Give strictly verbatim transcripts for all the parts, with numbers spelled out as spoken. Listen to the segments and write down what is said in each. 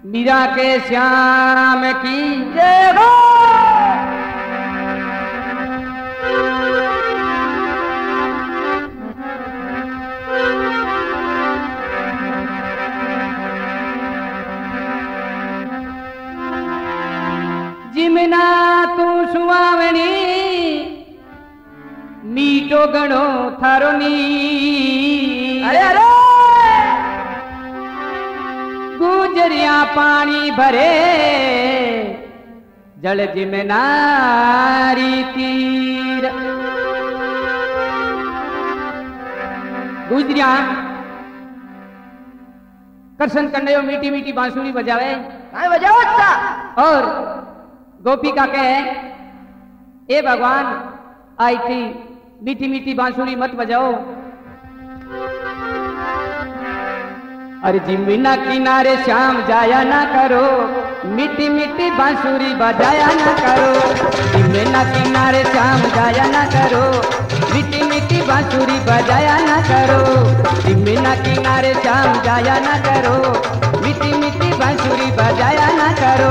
मीरा के श्याम की जय हो। जिमना तू सुवावनी मीठो गणो थारो नी। अरे अरे गुजरिया पानी भरे जल जिमनारी तीर। गुजरिया कृष्ण कन्हैया मीठी मीठी बांसुरी बजावे बजाओ अच्छा। और गोपिका कहे ए भगवान आई थी मीठी मीठी बांसुरी मत बजाओ। अरे जिमिना किनारे श्याम जाया ना करो मीठी मीठी बांसुरी बजाया ना करो। जिमिना किनारे श्याम जाया ना करो मीठी मीठी बांसुरी बजाया ना करो। जिमिना किनारे श्याम जाया ना करो मीठी मीठी बांसुरी बजाया ना करो।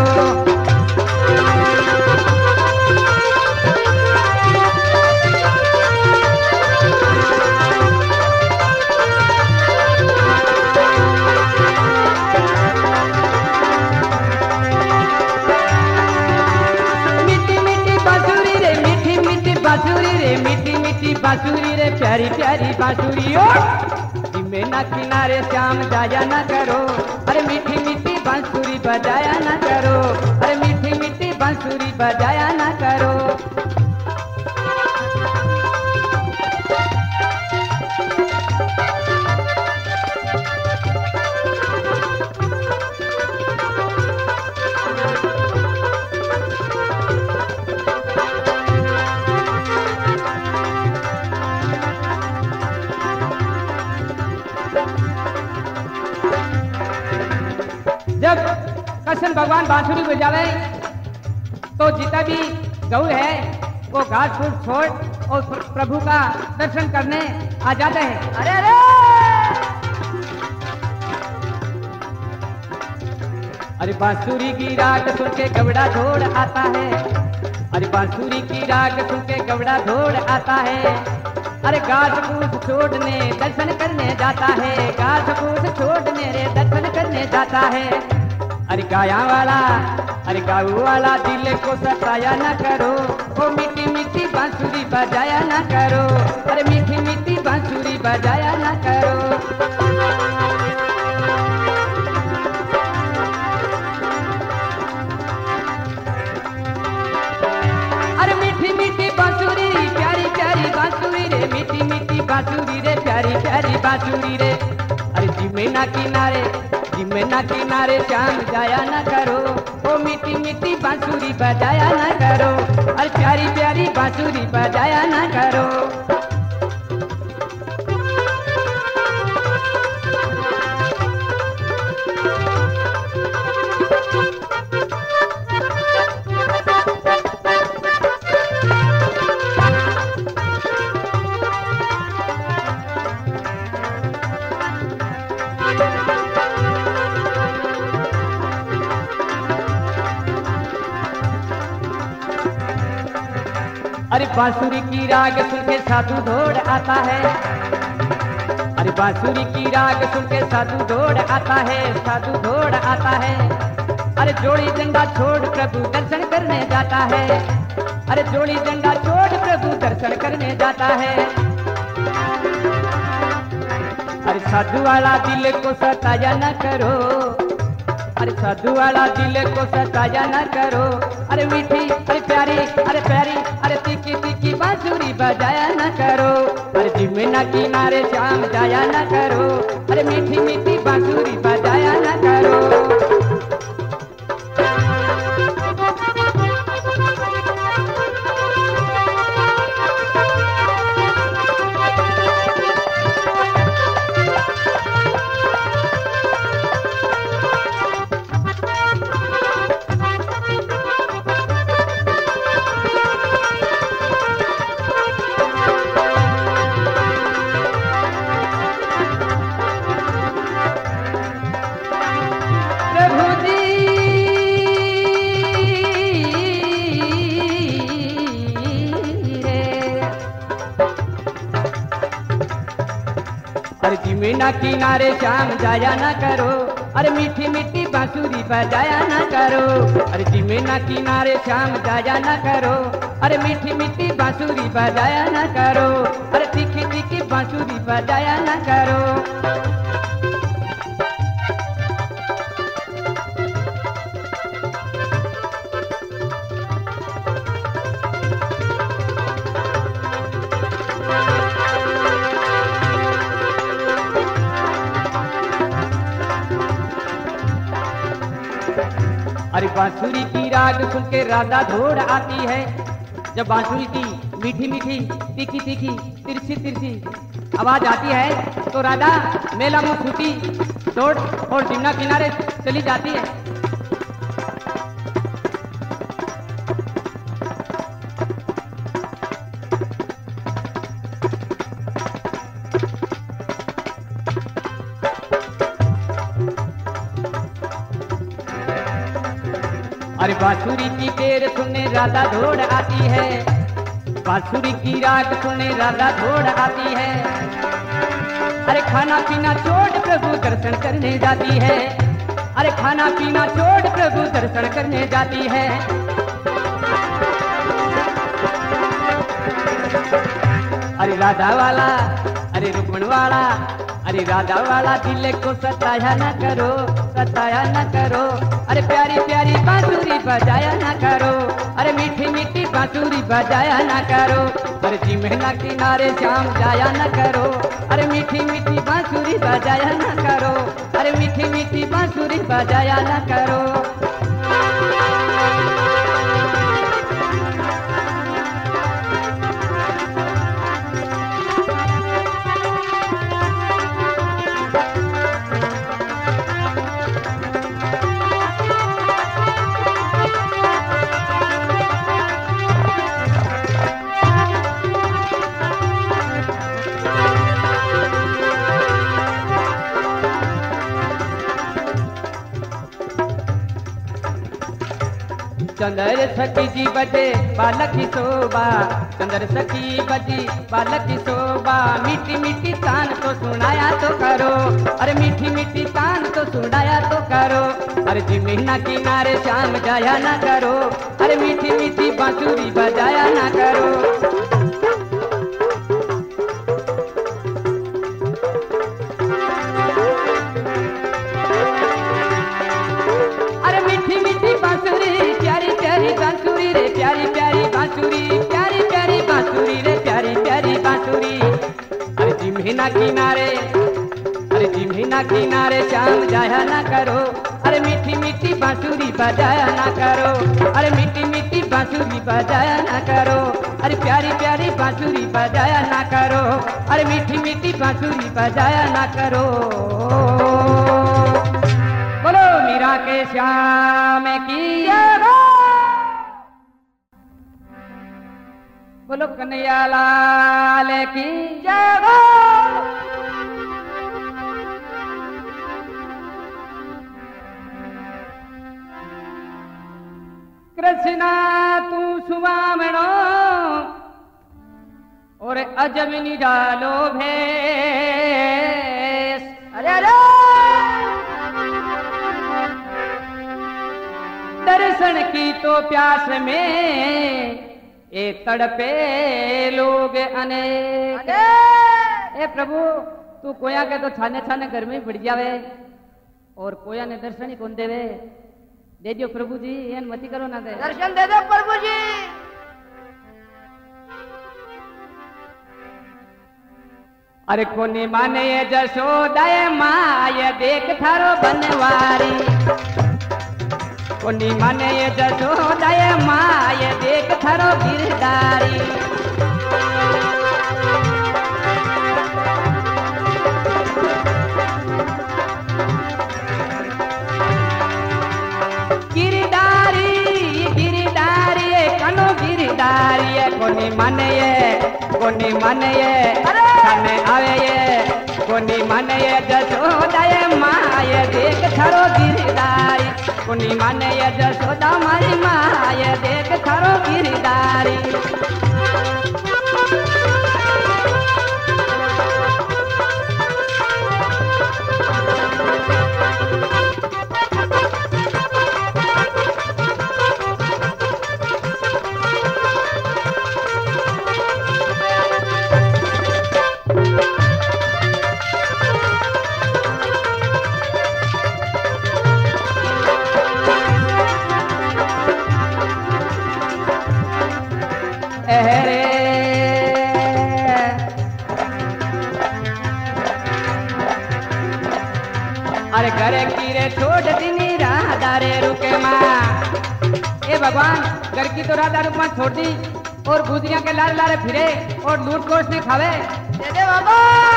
बांसुरी रे मीठी मीठी बांसुरी रे प्यारी प्यारी बांसुरी। ओ जिमेना किनारे श्याम जाया ना करो अरे मीठी मीठी बांसुरी बजाया ना करो। अरे मीठी मीठी बांसुरी बजाया ना करो। जब कृष्ण भगवान बांसुरी बजावे तो जितना भी गौ है वो घास फूस छोड़ और प्रभु का दर्शन करने आ जाते हैं। अरे अरे अरे बांसुरी की राग सुन के गवड़ा दौड़ आता है। अरे बांसुरी की राग सुन के गवड़ा दौड़ आता है। अरे घास फूस छोड़ने दर्शन करने जाता है। घास फूस छोड़ने रे दर्शन करने जाता है। अरे गाया वाला अरे गाऊ वाला दिल को सताया ना करो। ओ मीठी मीठी बांसुरी बजाया ना करो। अरे मीठी मीठी बांसुरी बजाया ना करो। अरे मीठी मीठी बांसुरी प्यारी प्यारी बांसुरी रे मीठी मीठी बांसुरी रे प्यारी प्यारी बांसुरी रे। अरे जिमेना किनारे जिमेना किनारे श्याम जाया ना करो ओ मीठी मीठी बांसुरी बजाया ना करो। अरे प्यारी प्यारी बांसुरी बजाया ना करो। अरे बांसुरी की राग सुन के साधु दौड़ आता है। अरे बांसुरी की राग सुन के साधु दौड़ आता है। साधु दौड़ आता है। अरे जोड़ी डंडा छोड़ प्रभु दर्शन करने जाता है। अरे जोड़ी डंडा छोड़ प्रभु दर्शन करने जाता है। अरे साधु वाला दिल को सताया न करो। अरे साधु वाला दिल को सताया न करो। अरे मीठी अरे प्यारी अरे प्यारी अरे तीखी तीखी बांसुरी बजाया न करो। अरे जिमेना किनारे श्याम जाया न करो। अरे मीठी मीठी बांसुरी बजाया न करो। मेना किनारे शाम जाया ना करो, अरे मीठी मीठी बांसुरी बजाया ना करो। अरे जी मेना किनारे शाम जाया ना करो, अरे मीठी मीठी बांसुरी बजाया ना करो, अरे तीखी तीखी बांसुरी बजाया ना करो। अरे बांसुरी की राग सुन के राधा दौड़ आती है। जब बांसुरी की मीठी मीठी तीखी तीखी तिरछी तिरछी आवाज आती है तो राधा मेला मुंह छूटी दौड़ और यमुना किनारे चली जाती है। अरे बांसुरी की टेर सुनने राधा दौड़ आती है, बांसुरी की राग सुनने राधा दौड़ आती है। अरे खाना पीना छोड़ प्रभु दर्शन करने जाती है, अरे खाना पीना छोड़ प्रभु दर्शन करने जाती है। अरे राधा वाला अरे रुक्मण वाला, अरे राधा वाला दिल को सताया न करो, सताया न करो। अरे प्यारी प्यारी बांसुरी बजाया ना करो, अरे मीठी मीठी बांसुरी बजाया ना करो। अरे जी मेना किनारे शाम जाया ना करो, अरे मीठी मीठी बांसुरी बजाया ना करो, अरे मीठी मीठी बांसुरी बजाया ना करो। चंदर सखी जी बजे बालक की शोभा, चंदर सखी बजी बालक की शोभा। मीठी मीठी तान तो सुनाया तो करो, अरे मीठी मीठी तान तो सुनाया तो करो। अरे जी मेना किनारे शाम जाया ना करो, अरे मीठी मीठी बांसुरी बजाया ना करो। बांसुरी रे प्यारी प्यारी बांसुरी, प्यारी प्यारी बांसुरी रे प्यारी प्यारी बांसुरी। अरे जी मेना किनारे अरे जी मेना किनारे शाम जाया ना करो, अरे मीठी मीठी बांसुरी बजाया ना करो, अरे मीठी मीठी बांसुरी बजाया ना करो। अरे प्यारी प्यारी बांसुरी बजाया ना करो, अरे मीठी मीठी बांसुरी बजाया ना करो। बोलो मीरा के श्याम की जय, बोलो कन्हैया लाल की जय। कृष्णा तू सुवामणो और अजब निरालो भेष। अरे अरे दर्शन की तो प्यास में ए तड़पे लोग अनेक। ए प्रभु तू कोया के तो छाने छाने घर में बढ़ जावे और कोया ने दर्शन ही कौन देवे। दे दियो प्रभु जी, एन मती करो ना दे, दर्शन दे दो प्रभु जी। अरे कोनी माने ये जशोदा माय देख थारो बनवारी, कोनी माने ये जशोदा माय देख थारो गिरधारी। गिरधारी गिरधारी कनो गिरधारी कोनी माने ये कोनी माने ये खाने आवे ये कोनी माने ये जशोदा माय देख थारो गिरधारी। कोनी माने ये जशोदा मारी माय देख थारो गिरधारी। घर की रे छोड़ दीनी राधा रे रुके माँ। ए भगवान घर की तो राधा रुकमा छोड़ दी और गुजरिया के लारे लारे फिरे और लूट कोस ने खावे। दे दे बाबा।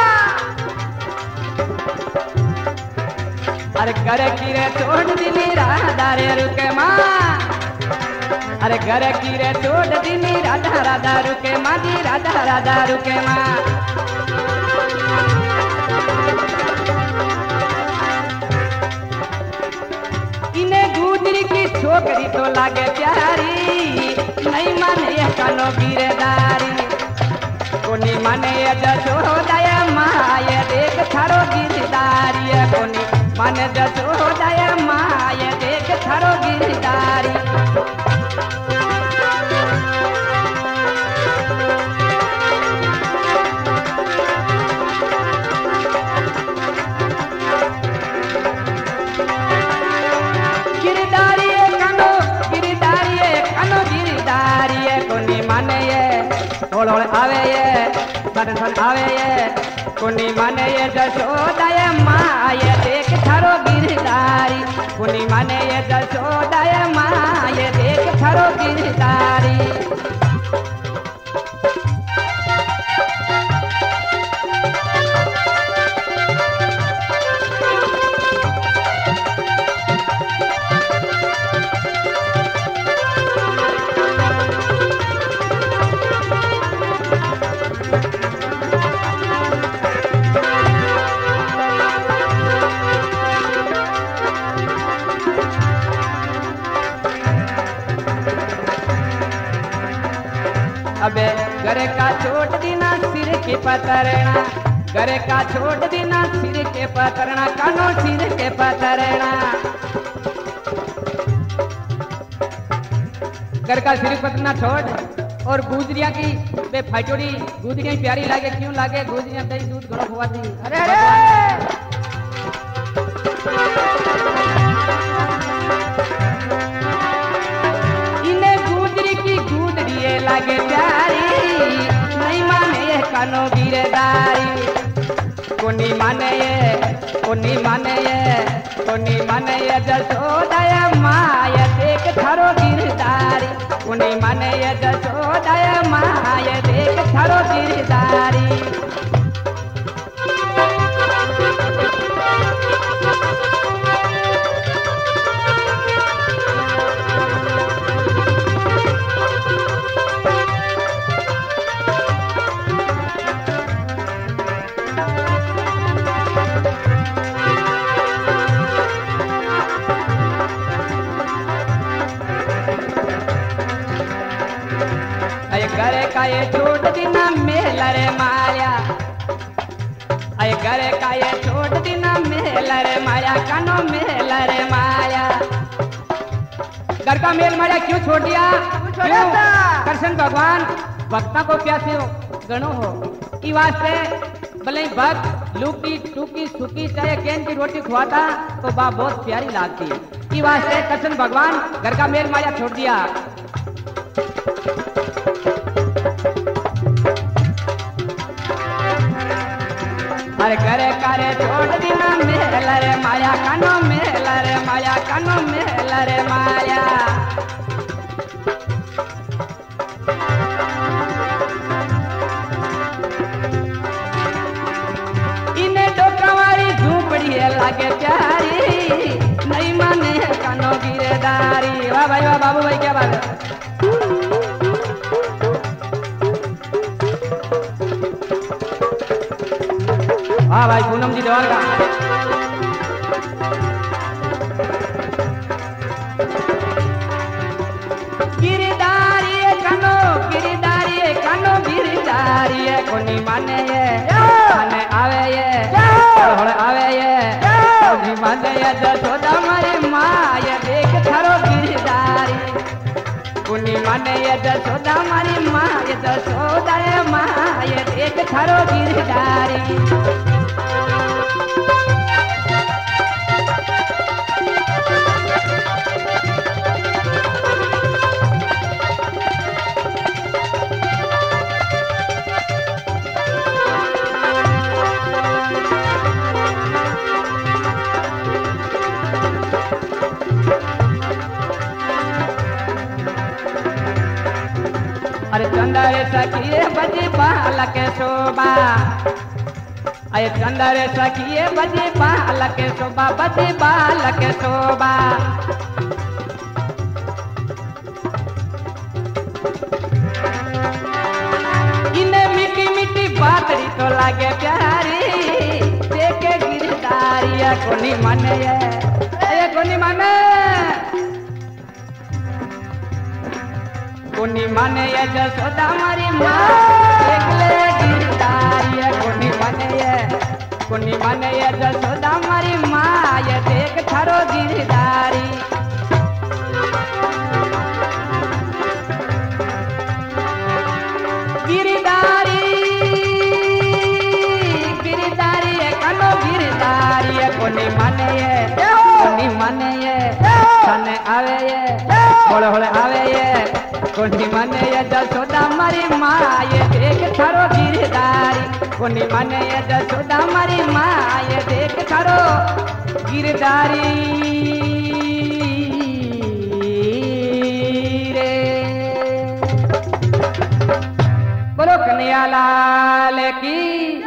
अरे घर की रे छोड़ दीनी राधा रे रुके माँ। अरे घर की रे छोड़ दीनी राधा राधा रुके माँ दी राधा राधा रुके माँ। इन्हें गुजरी की छोकरी तो लागे प्यारी नहीं माने कनो गिरदारी। कोनी माने जशोदय माय देख थारो गिरदारी। कोनी माने जशोदय माय देख थारो गिरदारी। होड़ होड़ आवे ये सन सन आवे ये कुनी माने ये जशोदय माय देख थारो गिरदारी। कुनी माने ये जशोदय माय देख थारो गिरदारी। अबे घर का छोड़ दीना सिर के पतरना। घर का छोड़ दीना सिर के पतरना कानो सिर के पतरना। घर का सिर पतरना छोड़ और गुजरिया की बे फाइटोड़ी गुजरिया प्यारी लागे क्यों लागे गुजरिया दही दूध घणो खुआ दी। अरे अरे इन्हें गुजरी की गुजरिए लागे प्यारी नहीं माने कानो गिरदारी। कोनी माने ये कोनी माने ये कोनी माने ये जशोदय माय देख थारो गिरदारी। कोनी माने ये जशोदय माय देख थारो गिरदारी। घर का ये छोड़ दीना मेला रे माया। अय घर का ये छोड़ दीना मेला रे माया कानो मेला रे माया। घर का मेल माया क्यों छोड़ दिया क्यों? कृष्ण भगवान भक्ता को प्यासे हो गणो हो ई वास्ते भले भक्त लूकी टूकी सुकी चाहे गेंद की रोटी खुआता तो बा बहुत प्यारी लागती। ई वास्ते कृष्ण भगवान घर का मेल माया छोड़ दिया। अरे करे करे छोड़ दीना मेला रे माया कानो मेला रे माया कानो मेला रे माया। इन्हें डोकावारी झूपड़ी है लागे प्यारी नहीं माने कानो गिरदारी। वाह भाई वाह बाबू भाई क्या बात है। हाँ भाई पूनम जी देवाल का गिरदारी कानो गिरदारी कानो गिरदारी कोनी माने ये माने आवे ये होड़ आवे ये कोनी माने ये जशोदा मारी माँ ये देख थारो गिरदारी। कोनी माने ये जशोदा मारी माँ ये जशोदा माँ ये देख थारो गिरदारी। चंदर सखिए बजे बालक शोभा अय चंदर सखिए बजे बालक शोभा बजे बालक शोभा इन्हें मीठी मीठी बातरी तो लागे प्यारी देखे गिरधारी कोनी माने ये कोनी माने कोनी माने ये जसोदा मारी माँ एकले गिरधारी कोनी माने ये कोनी माने ये जसोदा मारी माँ ये देख थारो गिरधारी गिरधारी गिरधारी ये कानो गिरधारी ये कोनी माने ये कोनी माने ये खाने आवे ये होले होले आवे ये कोनी माने ये जसोदा मारी माँ ये देख थारो गिरधारी कोनी माने ये जसोदा मारी माँ ये देख थारो गिरधारी रे बोलो कन्हैया लाल की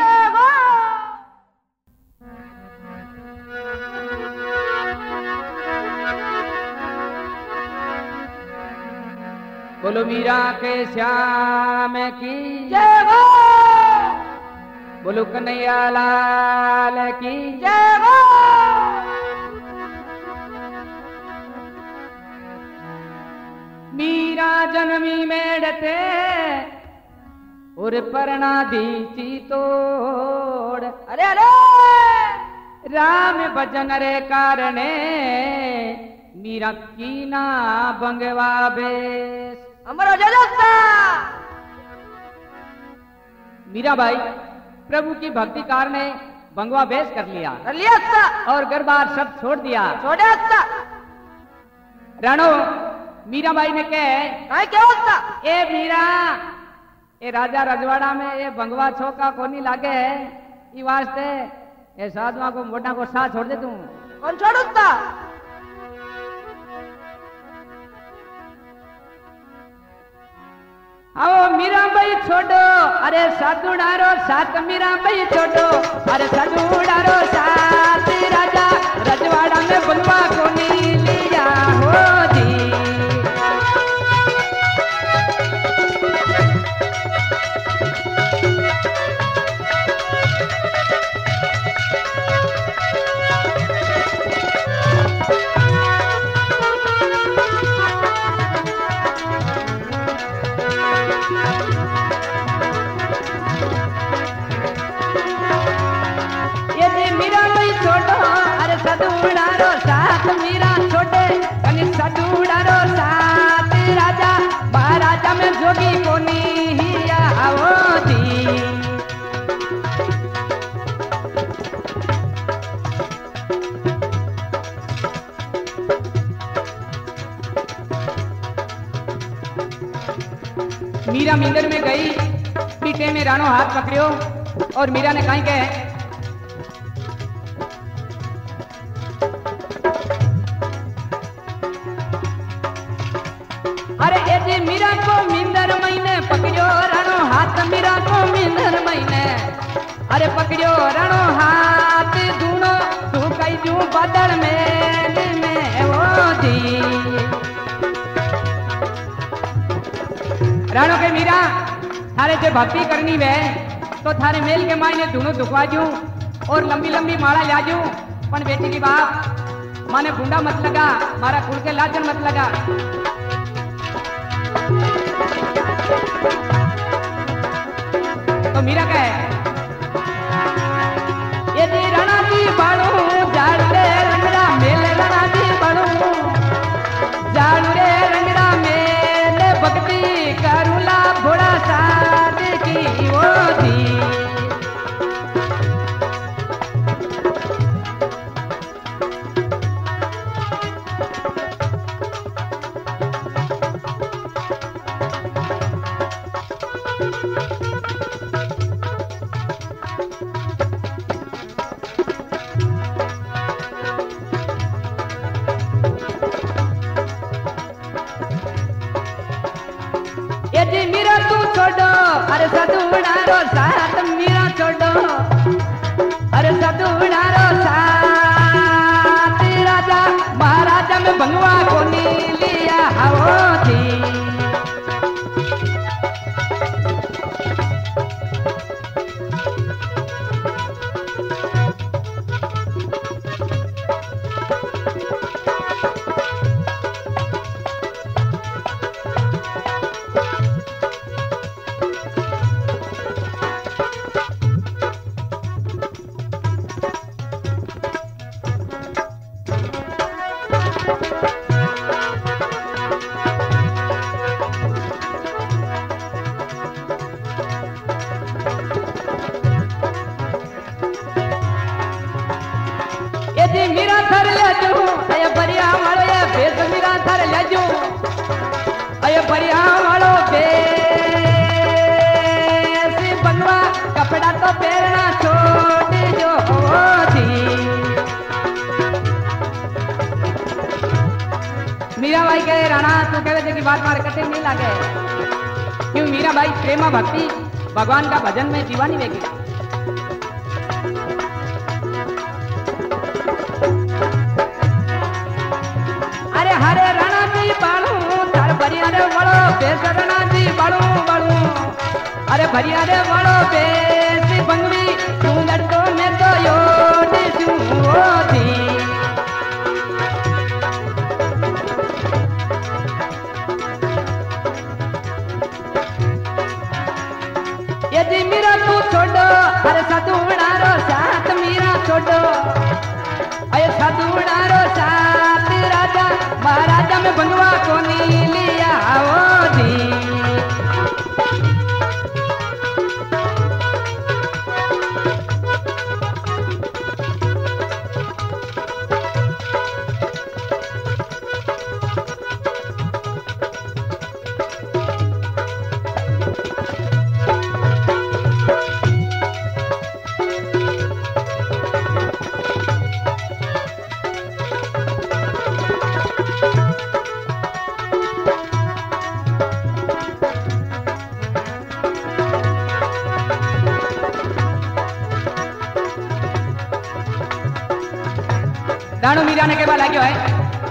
बोलो मीरा के श्याम की जय हो बोलो कन्हैया लाल की जय हो मीरा जन्मी मेड़ते और परना दीची तोड़ अरे अरे राम भजन रे कारणे मीरा की ना बंगवा बेस अमर हो जाता मीरा भाई प्रभु की भक्ति कार ने बंगवा बेस कर लिया कर लिया था और गरबार सब छोड़ दिया छोड़ा था राणो मीरा भाई ने कहे काय क्या होता ए मीरा ए राजा रजवाड़ा में ये बंगवा छोका कोनी लागे है ई वास्ते ए साधुआ को मोटा को साथ छोड़ दे तू कौन छोड़ता आओ मीरा भाई छोड़ो अरे साधु डारो साथ मीरा भाई छोड़ो अरे साधु डारो साथ राजा रजवाड़ा में बंगवा कोनी लिया हो जी सदूड़ारो साथ मीरा छोटे कनी सदूड़ारो साथ राजा महाराजा में जोगी कोनी हिया आओ जी मीरा मिंदर में गई पीटे में राणो हाथ पकड़ियो और मीरा ने कहीं कहे अरे एजे मीरा को मिंदर महीने पकड़ियो राणो हाथ मीरा को मिंदर महीने अरे पकड़ियो राणो हाथ दूनो तू कई जू बदल में में वो जी राणो के मीरा थारे जो भक्ति करनी वे तो थारे मेल के मायने दोनों दुखवा जू और लंबी लंबी माला ला जू पण बेटी की बाप माने गुंडा मत लगा मारा कुल के लाजन मत लगा तो मीरा कहे यदि रणा जी बाणू जाड़ू रे रंगड़ा मेले रणा जी बाणू जाड़ू रे रंगड़ा मेले भक्ति करूला भोड़ा साध की वो थी यदि मीरा तू छोड़ रो साथ मीरा छोड़ो अरे सदुना रो साथ राजा महाराजा में भंगवा को नी लिया हो थी मीरा थर लेजू अय बढ़िया वालो ये बेस मीरा थर लेजू अय बढ़िया वालो बेस बनवा कपड़ा तो पहनना छोड़ जो थी मीरा भाई कहे राणा तू कहे थे कि बात मार कटे नहीं लागे क्यों मीरा भाई प्रेमा भक्ति भगवान का भजन में दीवानी वेगी हरे राणा जी बालू तार बढ़िया रे वालो बेस राणा जी बालू बालू अरे बढ़िया रे वालो बेस बंगली तू लड़को में तो यो दिसू थी ये जी मीरा तू छोड़ो अरे साधु रो साथ मीरा छोड़ो अरे साधु रो साथ राजा महाराजा में भंगवा को नी लिया वो जी राणू मीरा ने के बाला क्यों है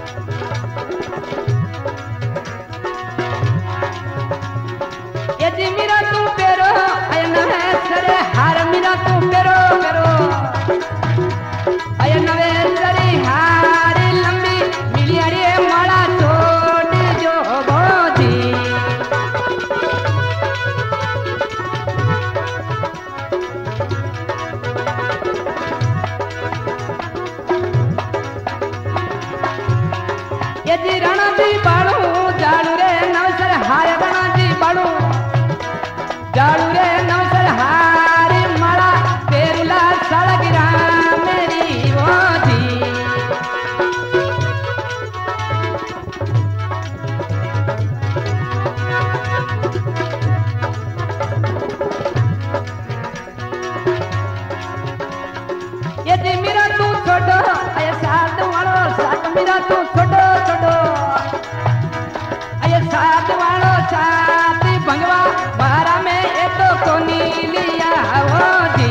ये जी मीरा तू पेरो अय नवे सरे हार मीरा तू पेरो पेरो अय नवे सरी हार लंबी मिली अरे माला छोड़ जो बोधी यदि राणा जी बाड़ू जाड़ू रे नवसर हार राणा जी बाड़ू जाड़ू रे नवसर हार माला तेरुला सड़गिरा मेरी वो जी यदि मेरा तू छोड़ो अय साथ वालो साथ मेरा तू छोड़ो छोड़ो अय साथ वालो साथ भंगवा बारा में ये तो कोनी लिया वो जी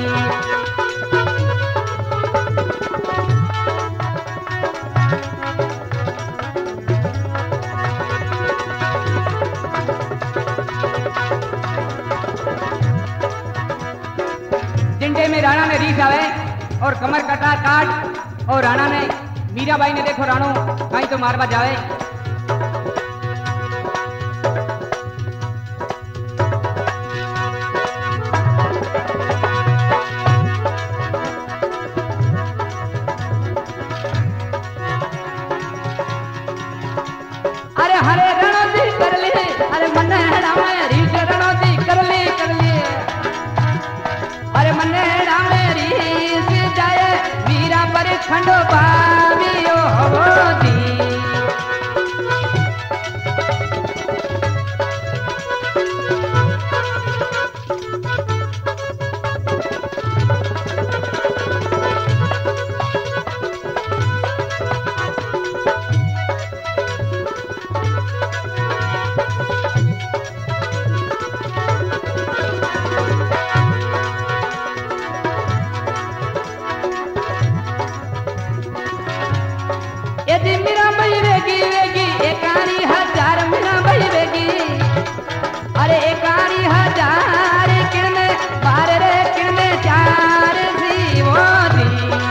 जिंडे में राणा ने रीस आवे और कमर कटार काट और राणा ने मीराबाई ने देखो राणो कहीं तो मारवा जावे अरे हरे रणोजी कर ली अरे मन रामे रीस रणोजी कर ली कर ली अरे मन रामे रीस जाए वीरा पर खंडो पावियो जी जी मीरा बई वेगी वेगी एकानी हजार मीरा बई वेगी अरे एकानी हजार किरने बार रे किरने चार जीवो दी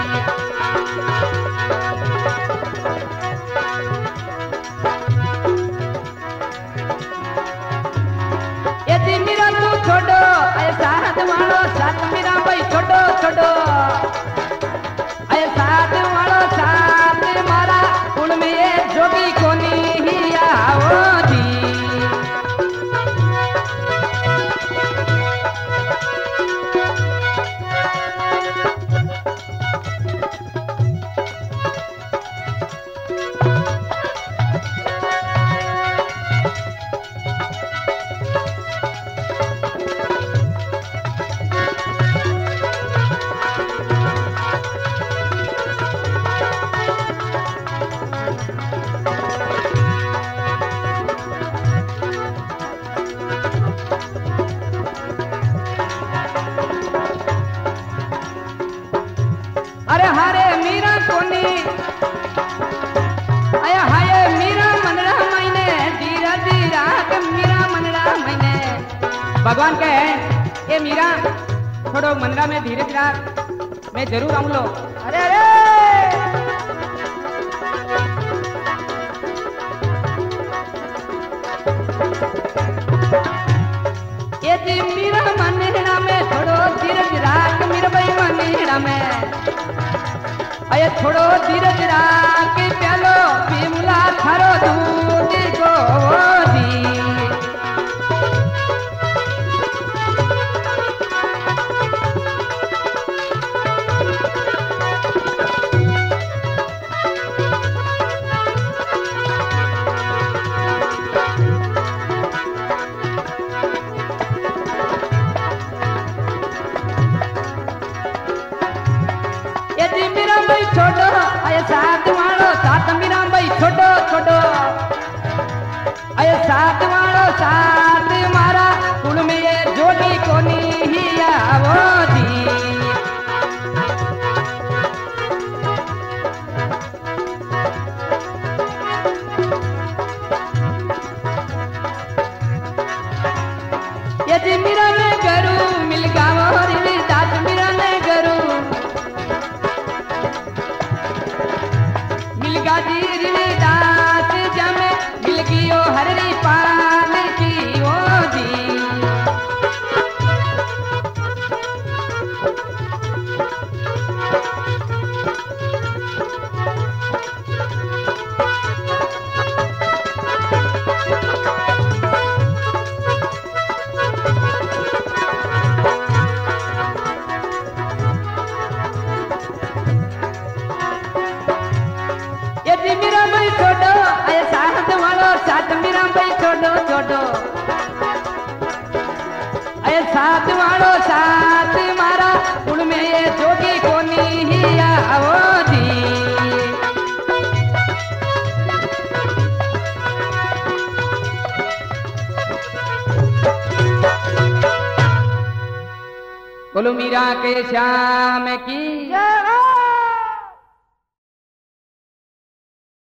ये जी मीरा तू छोड़ो ऐसा वालो साथ मीरा बई छोड़ो छोड़ो ऐसा वालो साथ मारा उनमें ये जोगी कोनी ही आओ जी अरे हरे मीरा कोनी अया हाय मीरा मनड़ा महीने धीरा धीरा के मीरा मनड़ा महीने भगवान कहे ये मीरा थोड़ो मनड़ा में धीरे धीरा मैं जरूर आऊं लो अरे अरे ये जी मीरा मनड़ा में थोड़ो धीरे धीरा के मीरा भाई मनड़ा में अये थोड़ो धीरे धीरा के प्यालो पीमुला थारो दूध को दी ये जी मीरा भाई छोड़ो अये साथ वालो साथ मीरा भाई छोड़ो छोड़ो अये साथ वालो साथ मारा कुल में ये जोड़ी कोनी ही आवो दी ये जी मीरा ने गरू मिल गावो री दास मीरा ने गरू मिलगा जी री दास जमे मिलगियो हररी पान की ओ जी ये जी मीरा भाई छोड़ो अये साथ वालो साथ मीरा भाई छोड़ो छोड़ो अये साथ वालो साथ मारा उनमें ये जोगी कोनी ही आओ दी बोलो मीरा के श्याम की जय